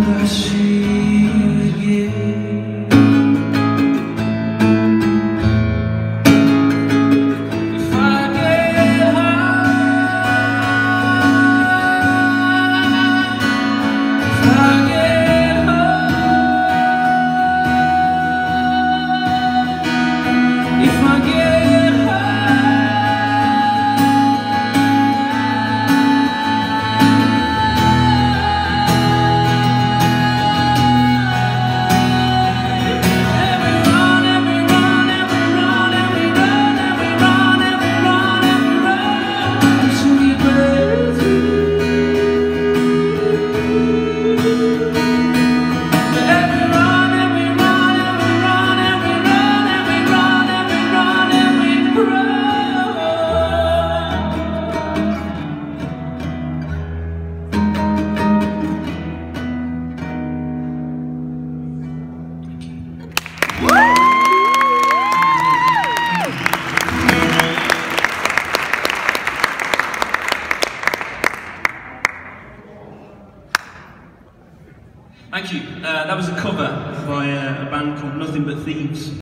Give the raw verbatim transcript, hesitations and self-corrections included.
I see you again. If I get high, if I get high, if I get high. Thank you. Uh, that was a cover by uh, a band called Nothing But Thieves.